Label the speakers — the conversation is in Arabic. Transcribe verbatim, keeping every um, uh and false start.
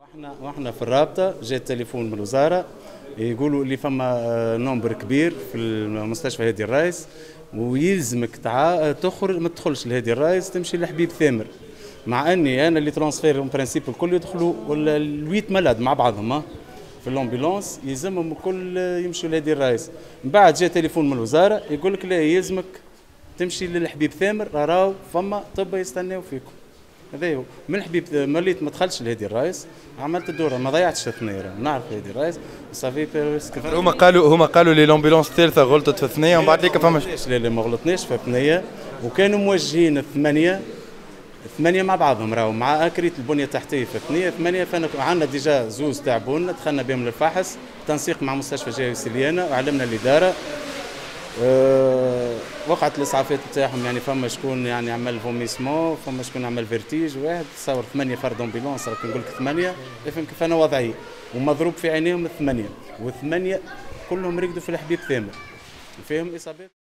Speaker 1: احنا واحنا في الرابطه جاء تليفون من الوزاره يقولوا اللي فما نومبر كبير في المستشفى هادي الرايس ويلزمك تع... تخرج ما تدخلش لهادي الرايس تمشي لحبيب ثامر، مع اني انا اللي ترانسفير برانسيب الكل يدخلوا ولا الويت ملاد مع بعضهم في الامبولانس يلزمهم الكل يمشوا لهادي الرايس. من بعد جاء تليفون من الوزاره يقول لك لا يلزمك تمشي للحبيب ثامر راهو فما طب يستناو فيكم. هذا هو من حبيب مليت ما دخلتش لهادي الرايس عملت الدوره ما ضيعتش ثنيه نعرف هادي الرايس صافي.
Speaker 2: هما قالوا هما قالوا لي لومبيلونس الثالثه غلطت في ثنيه ومن بعد ليك فماش.
Speaker 1: لا لا ما غلطناش في ثنيه وكانوا موجهين الثمانيه ثمانيه مع بعضهم راهو مع اكريت البنيه التحتيه في ثنيه ثمانيه. فانا عندنا ديجا زوز تعبونا دخلنا بهم للفحص تنسيق مع مستشفى جاي سليانه وعلمنا الاداره. أه وقعت الاسعافات نتاعهم يعني فما شكون يعني عمل فوميسمون فما شكون عمل فيرتيج واحد تصور ثمانيه فرد امبيلونس راك نقول لك ثمانيه افهم كيف انا وضعي ومضروب في عينيهم الثمانيه والثمانيه كلهم رقدوا في الحبيب ثامر فيهم اصابات.